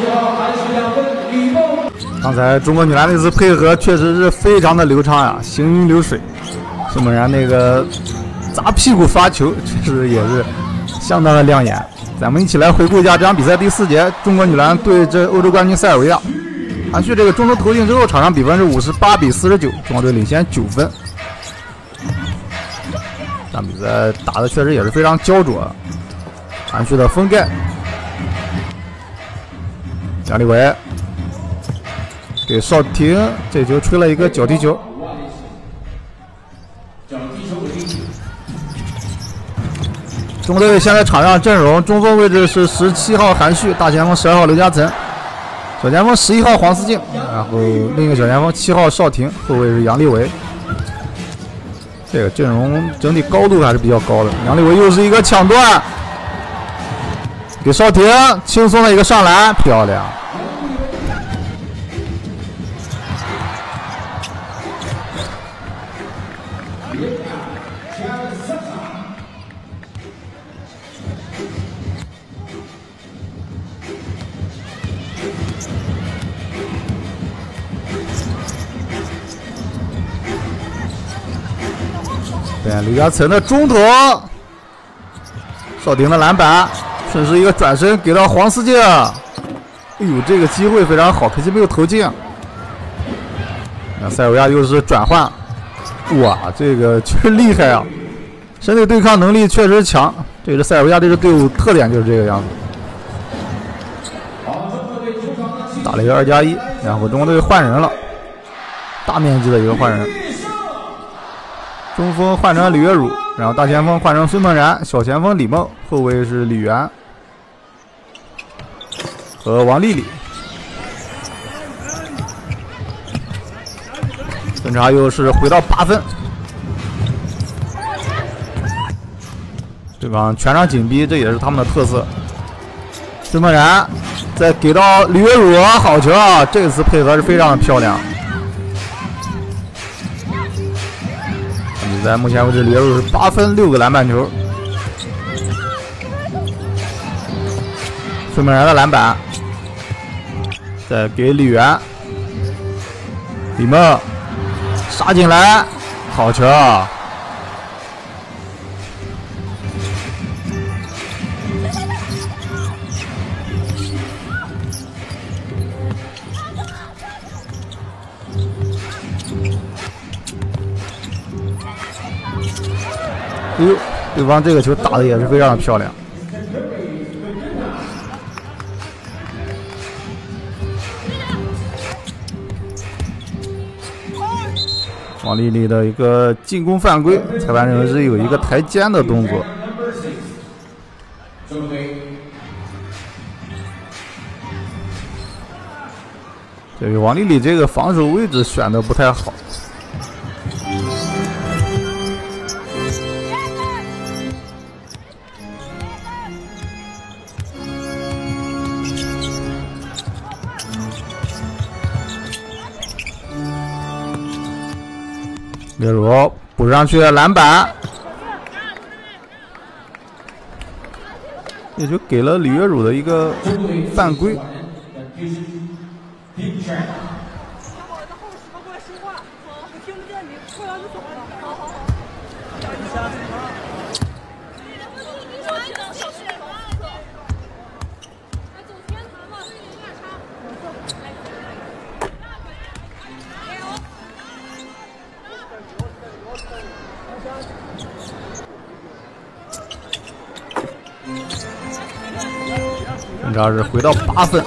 刚才中国女篮那次配合确实是非常的流畅呀，行云流水。孙梦然那个砸屁股发球，确实也是相当的亮眼。咱们一起来回顾一下这场比赛第4节，中国女篮对阵欧洲冠军塞尔维亚。韩旭这个中投投进之后，场上比分是58比49，中国队领先9分。这场比赛打的确实也是非常焦灼。韩旭的封盖，杨立伟给邵婷，这球吹了一个脚踢球。中国队现在场上阵容，中锋位置是17号韩旭，大前锋12号刘嘉岑，小前锋11号黄思静，然后另一个小前锋7号邵婷，后卫是杨立伟。这个阵容整体高度还是比较高的。杨立伟又是一个抢断，给邵婷轻松的一个上篮，漂亮。对，刘嘉岑的中投，邵婷的篮板，顺势一个转身给到黄思静。哎呦，这个机会非常好，可惜没有投进。那塞尔维亚又是转换，哇，这个确实厉害啊！身体对抗能力确实强，这是塞尔维亚这支队伍特点，就是这个样子。打了一个2+1，然后中国队换人了，大面积的一个换人。中锋换成李月汝，然后大前锋换成孙梦然，小前锋李梦，后卫是李媛和王丽丽。分差又是回到8分，对方全场紧逼，这也是他们的特色。孙梦然再给到李月汝，好球啊！这次配合是非常的漂亮。比赛目前为止，李月汝是8分6个篮板球。孙梦然的篮板，再给李媛，李梦杀进来，好球！哎呦，对方这个球打的也是非常的漂亮。王丽丽的一个进攻犯规，裁判认为是有一个抬肩的动作。这个王丽丽这个防守位置选的不太好。列如补上去篮板，也就给了李月汝的一个犯规。分差是回到8分。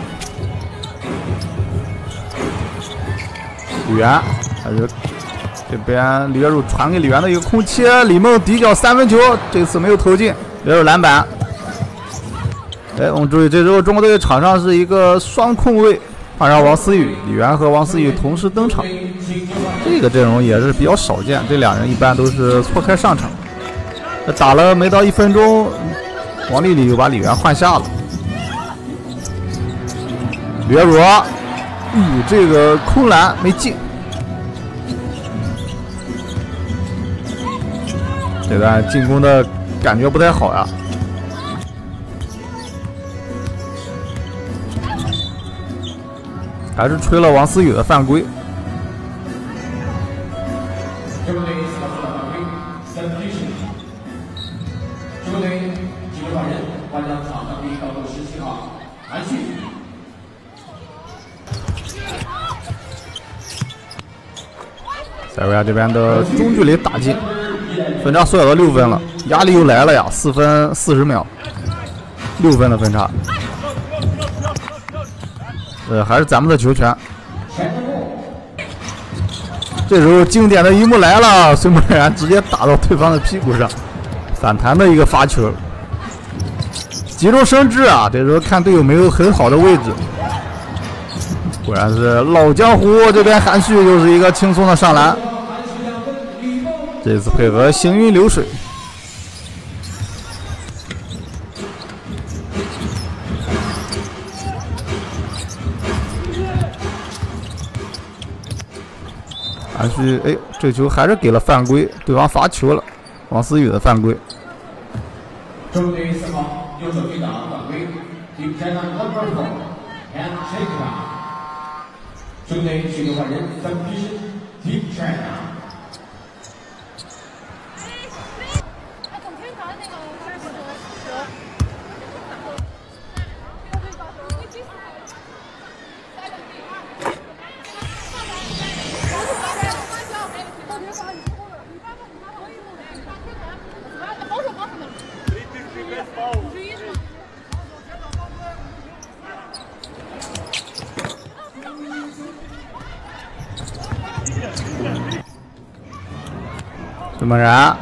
李媛还是这边李月汝传给李媛的一个空切，李梦底角3分球，这次没有投进，李月汝篮板。哎，我们注意，这时候中国队场上是一个双控卫，换上王思雨，李媛和王思雨同时登场。这个阵容也是比较少见，这两人一般都是错开上场。打了没到1分钟，王丽丽又把李媛换下了。李月汝，这个空篮没进。这段进攻的感觉不太好呀。 还是吹了王思雨的犯规。 中队4号犯规，substitution。中队几位换人，换上场上第一高度17号韩旭。 塞尔维亚这边的中距离打进，分差缩小到6分了，压力又来了呀！4分40秒，6分的分差。还是咱们的球权。这时候经典的一幕来了，孙梦然直接打到对方的屁股上，反弹的一个发球，急中生智啊！这时候看队友没有很好的位置，果然是老江湖。这边韩旭又是一个轻松的上篮，这次配合行云流水。韩旭，哎，这球还是给了犯规，对方罚球了，王思雨的犯规。 中队4号右手队长犯规 ，Team China number 4 and check down。中队许多换人 ，substitution Team China。 孙梦然，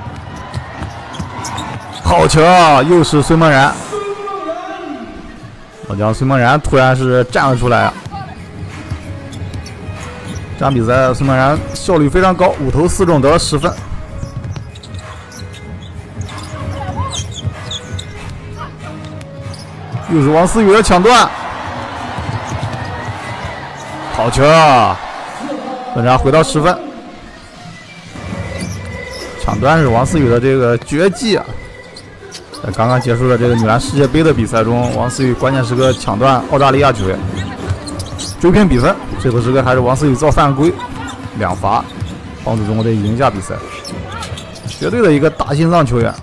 好球！又是孙梦然，老将孙梦然突然是站了出来啊！这场比赛孙梦然效率非常高，5投4中得了10分。又是王思雨的抢断，好球！分差回到10分。抢断是王思雨的这个绝技啊！在刚刚结束的这个女篮世界杯的比赛中，王思雨关键时刻抢断澳大利亚球员，追平比分。最后时刻还是王思雨造犯规，2罚，帮助中国队赢下比赛。绝对的一个大心脏球员。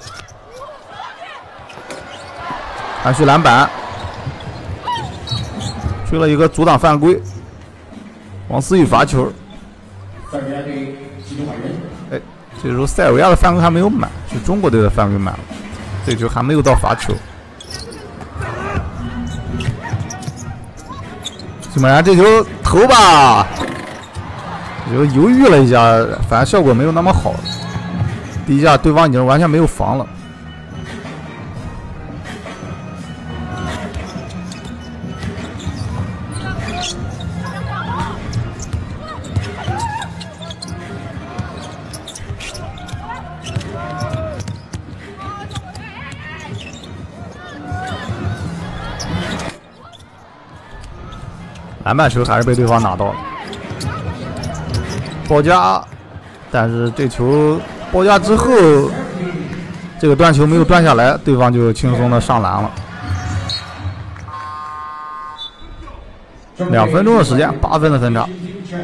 韩旭篮板，吹了一个阻挡犯规，王思雨罚球。 塞尔维亚队集中换人。 哎，这时候塞尔维亚的犯规还没有满，是中国队的犯规满了，这球还没有到罚球。孙梦然这球投吧，这球犹豫了一下，反正效果没有那么好。第一下对方已经完全没有防了。篮板球还是被对方拿到了，包夹，但是这球包夹之后，这个断球没有断下来，对方就轻松的上篮了。2分钟的时间，8分的分差。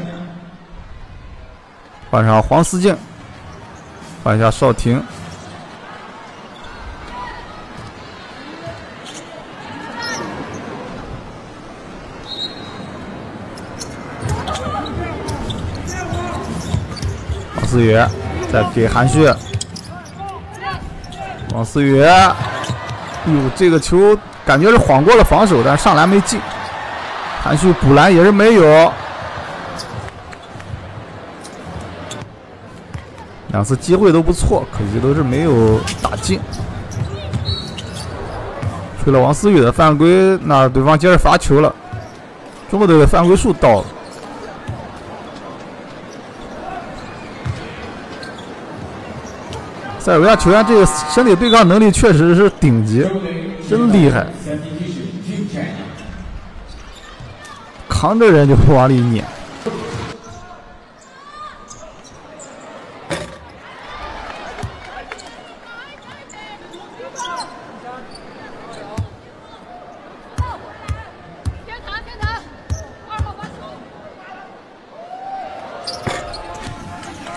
换上黄思静，换一下邵婷。王思雨再给韩旭，王思雨，哟，这个球感觉是晃过了防守，但上篮没进。韩旭补篮也是没有，2次机会都不错，可惜都是没有打进。吹了王思雨的犯规，那对方接着罚球了，中国队的犯规数到了。塞尔维亚球员这个身体对抗能力确实是顶级，真厉害，扛着人就往里撵。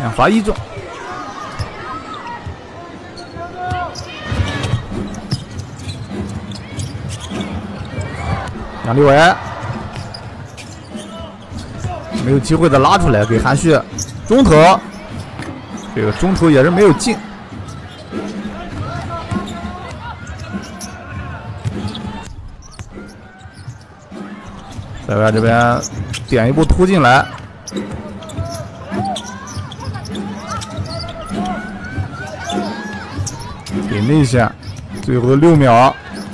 2罚1中。杨立伟没有机会的拉出来给韩旭，中投，这个中投也是没有进。塞维亚这边点一步突进来，给内线，最后6秒。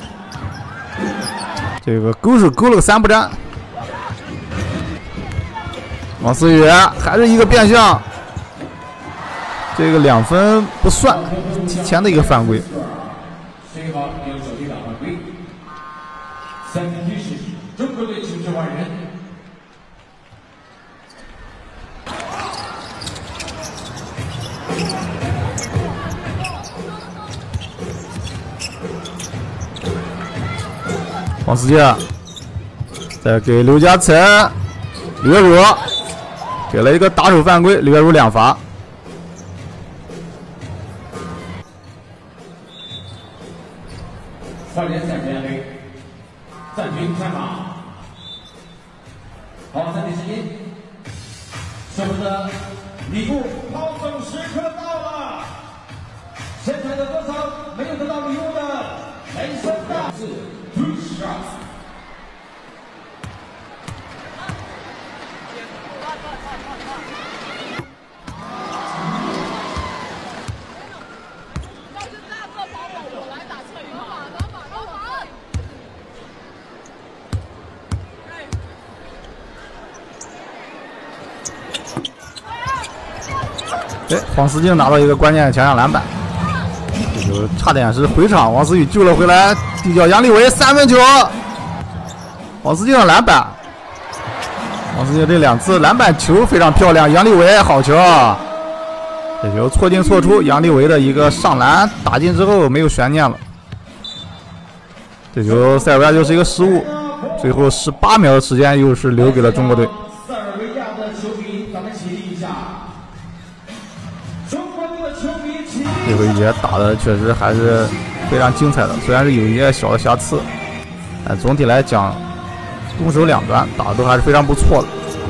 这个勾是勾了个3不沾，王思雨还是一个变向，这个2分不算，提前的一个犯规。 中国队请出换人。 王思杰再给刘家成，刘月茹给了一个打手犯规，刘月茹2罚。 换人暂停黑，暂停开马。好，暂停时间。是不是礼物抛送时刻到了？现在的多少没有得到礼物的，人生大事。 哎，黄思静拿到一个关键的前场篮板，这就差点是回场，王思雨救了回来，递交杨立伟3分球，黄思静的篮板，王思静这2次篮板球非常漂亮，杨立伟好球，这球错进错出，杨立伟的一个上篮打进之后没有悬念了，这球塞尔维亚就是一个失误，最后18秒的时间又是留给了中国队。 塞尔维亚的球迷，咱们起立一下。中国队的球迷起立。 这回也打的确实还是非常精彩的，虽然是有一些小的瑕疵，但总体来讲，攻守两端打的都还是非常不错的。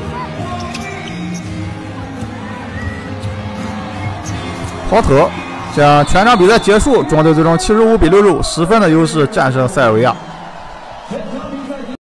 抛投，这样全场比赛结束，中国队最终75比65，10分的优势战胜塞尔维亚。